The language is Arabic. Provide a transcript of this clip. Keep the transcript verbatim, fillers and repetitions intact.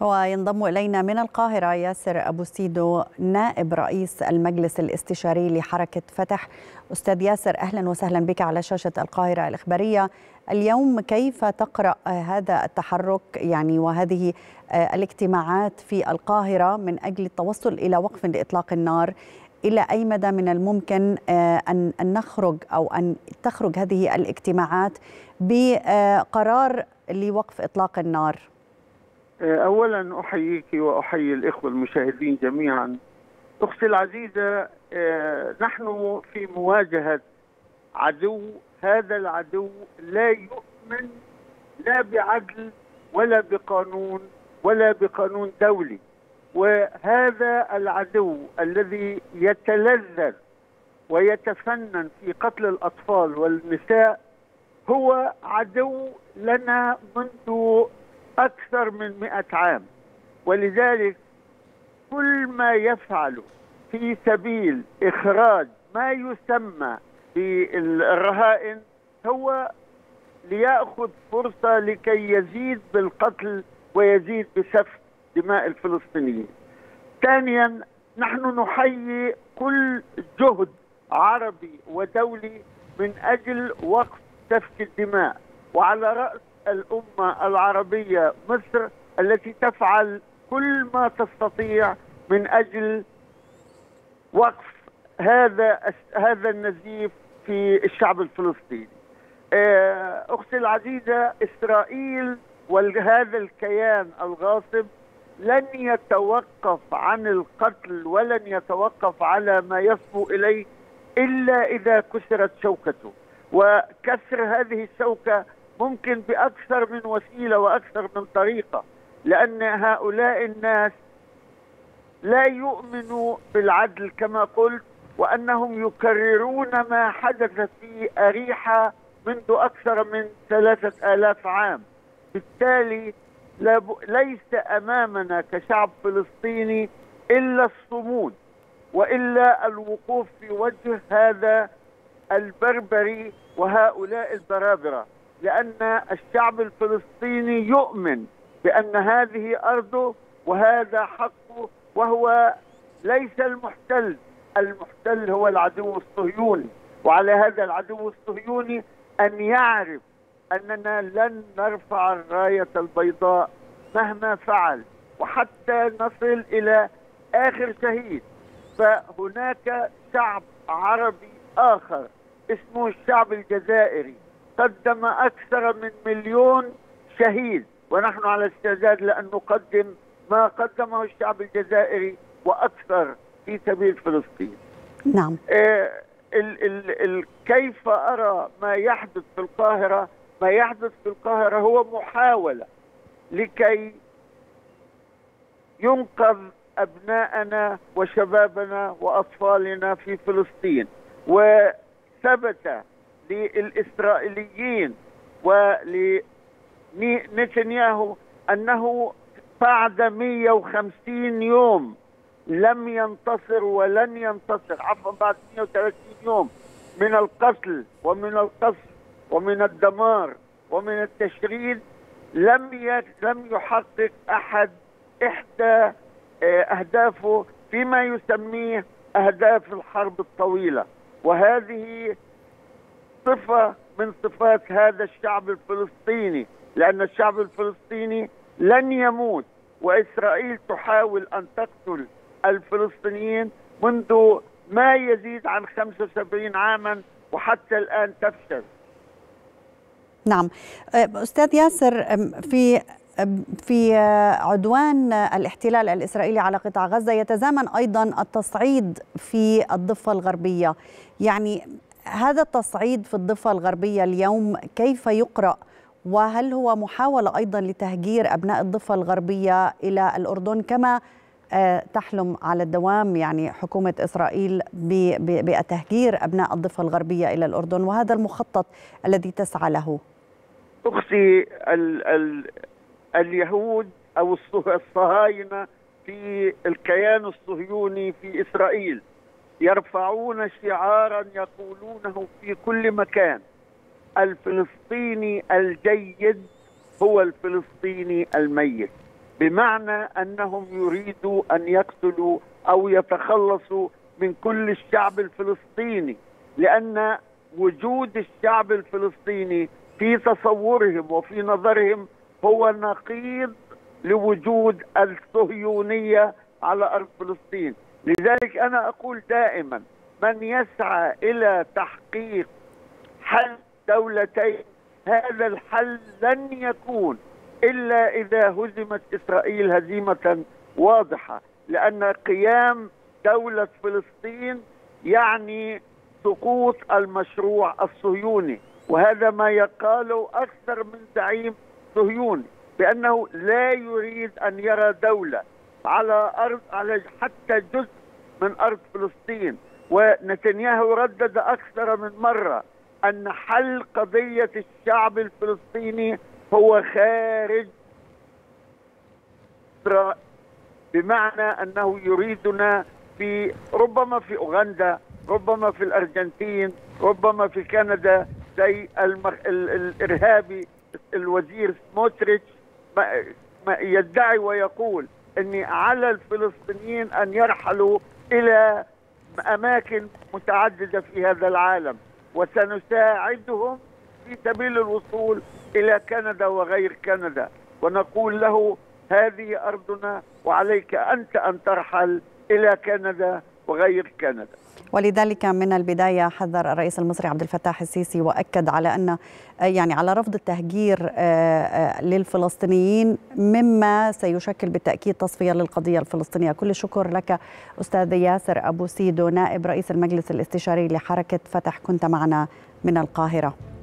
وينضم إلينا من القاهرة ياسر أبو سيدو نائب رئيس المجلس الاستشاري لحركة فتح. أستاذ ياسر، أهلا وسهلا بك على شاشة القاهرة الإخبارية. اليوم كيف تقرأ هذا التحرك يعني وهذه الاجتماعات في القاهرة من أجل التوصل إلى وقف لإطلاق النار؟ إلى أي مدى من الممكن أن نخرج أو أن تخرج هذه الاجتماعات بقرار لوقف إطلاق النار؟ أولا أحييك وأحيي الإخوة المشاهدين جميعا. أختي العزيزة، نحن في مواجهة عدو، هذا العدو لا يؤمن لا بعدل ولا بقانون ولا بقانون دولي، وهذا العدو الذي يتلذذ ويتفنن في قتل الأطفال والنساء هو عدو لنا منذ أكثر من مئة عام، ولذلك كل ما يفعله في سبيل إخراج ما يسمى بالرهائن هو ليأخذ فرصة لكي يزيد بالقتل ويزيد بسفك دماء الفلسطينيين. ثانيا، نحن نحيي كل جهد عربي ودولي من أجل وقف سفك الدماء، وعلى رأس الأمة العربية مصر التي تفعل كل ما تستطيع من أجل وقف هذا هذا النزيف في الشعب الفلسطيني. أختي العزيزة، إسرائيل وهذا الكيان الغاصب لن يتوقف عن القتل ولن يتوقف على ما يصبو إليه إلا إذا كسرت شوكته، وكسر هذه الشوكة ممكن بأكثر من وسيلة وأكثر من طريقة، لأن هؤلاء الناس لا يؤمنوا بالعدل كما قلت، وأنهم يكررون ما حدث في أريحة منذ أكثر من ثلاثة آلاف عام. بالتالي ليس أمامنا كشعب فلسطيني إلا الصمود وإلا الوقوف في وجه هذا البربري وهؤلاء البرابرة، لأن الشعب الفلسطيني يؤمن بأن هذه أرضه وهذا حقه، وهو ليس المحتل، المحتل هو العدو الصهيوني. وعلى هذا العدو الصهيوني أن يعرف أننا لن نرفع الراية البيضاء مهما فعل وحتى نصل إلى آخر شهيد. فهناك شعب عربي آخر اسمه الشعب الجزائري قدم أكثر من مليون شهيد، ونحن على استعداد لأن نقدم ما قدمه الشعب الجزائري وأكثر في سبيل فلسطين. نعم. آه ال ال ال كيف أرى ما يحدث في القاهرة؟ ما يحدث في القاهرة هو محاولة لكي ينقذ أبناءنا وشبابنا وأطفالنا في فلسطين. وثبت للإسرائيليين ولنتنياهو أنه بعد مئة وخمسين يوم لم ينتصر ولن ينتصر، عفوا بعد مئة وثلاثين يوم من القتل ومن القصف ومن الدمار ومن التشريد، لم لم يحقق أحد إحدى أهدافه فيما يسميه أهداف الحرب الطويلة. وهذه صفة من صفات هذا الشعب الفلسطيني، لأن الشعب الفلسطيني لن يموت، وإسرائيل تحاول أن تقتل الفلسطينيين منذ ما يزيد عن خمسة وسبعين عاما وحتى الآن تفشل. نعم أستاذ ياسر، في في عدوان الاحتلال الإسرائيلي على قطاع غزة يتزامن أيضا التصعيد في الضفة الغربية. يعني هذا التصعيد في الضفة الغربية اليوم كيف يقرأ؟ وهل هو محاولة أيضا لتهجير أبناء الضفة الغربية إلى الأردن كما تحلم على الدوام يعني حكومة إسرائيل بتهجير أبناء الضفة الغربية إلى الأردن، وهذا المخطط الذي تسعى له؟ أختي، ال ال اليهود أو الصهاينة في الكيان الصهيوني في إسرائيل يرفعون شعارا يقولونه في كل مكان: الفلسطيني الجيد هو الفلسطيني الميت. بمعنى أنهم يريدوا أن يقتلوا أو يتخلصوا من كل الشعب الفلسطيني، لأن وجود الشعب الفلسطيني في تصورهم وفي نظرهم هو نقيض لوجود الصهيونية على أرض فلسطين. لذلك أنا أقول دائما من يسعى إلى تحقيق حل دولتين هذا الحل لن يكون إلا إذا هزمت إسرائيل هزيمة واضحة، لأن قيام دولة فلسطين يعني سقوط المشروع الصهيوني، وهذا ما يقاله أكثر من زعيم صهيوني بأنه لا يريد أن يرى دولة على أرض على حتى جزء من أرض فلسطين. ونتنياهو ردد أكثر من مرة أن حل قضية الشعب الفلسطيني هو خارج إسرائيل، بمعنى أنه يريدنا في ربما في أوغندا، ربما في الأرجنتين، ربما في كندا، زي المخ... ال... الإرهابي الوزير سموتريتش ما... ما يدعي ويقول أن على الفلسطينيين أن يرحلوا إلى أماكن متعددة في هذا العالم وسنساعدهم في سبيل الوصول إلى كندا وغير كندا، ونقول له هذه أرضنا وعليك أنت أن ترحل إلى كندا وغير كندا. ولذلك من البداية حذر الرئيس المصري عبد الفتاح السيسي وأكد على أن يعني على رفض التهجير للفلسطينيين مما سيشكل بالتأكيد تصفية للقضية الفلسطينية. كل الشكر لك أستاذ ياسر أبو سيدو نائب رئيس المجلس الاستشاري لحركة فتح، كنت معنا من القاهرة.